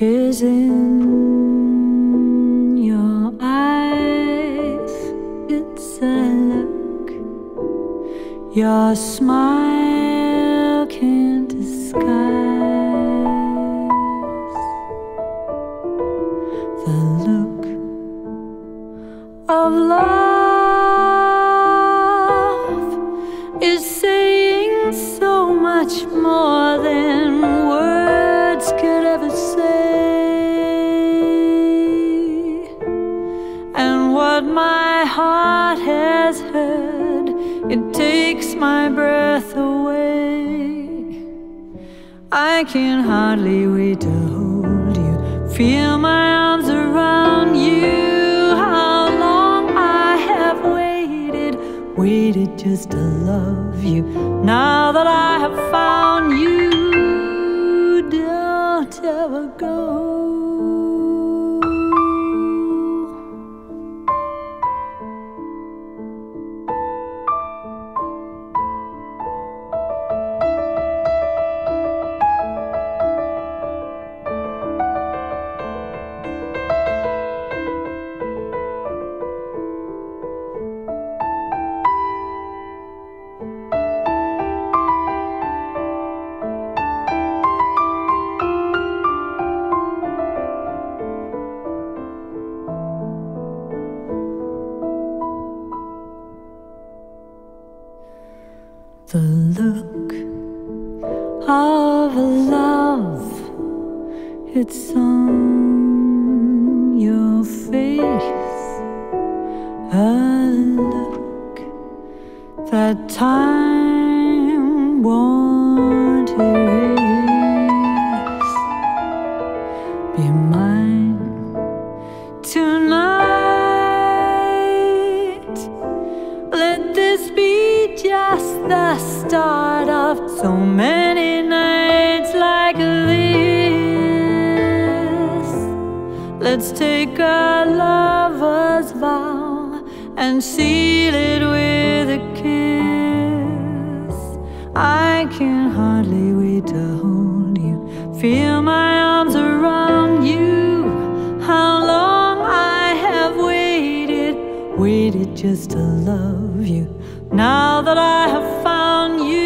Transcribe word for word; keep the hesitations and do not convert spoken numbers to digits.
is in your eyes. It's a look your smile can't disguise. The look of love is saying so much more than words could ever say. And what my heart has heard, it takes my breath away. I can hardly wait to hold you, feel my arms around you. How long I have waited, waited just to love you. Now that I have found you, don't ever go. The look of love, it's on your face. A look that time won't erase. Be mine tonight. Let this be just the start of so many nights like this. Let's take a lover's vow and seal it with a kiss. I can hardly wait to hold you, feel my arms around you. How long I have waited, waited just to love you. Now that I have found you,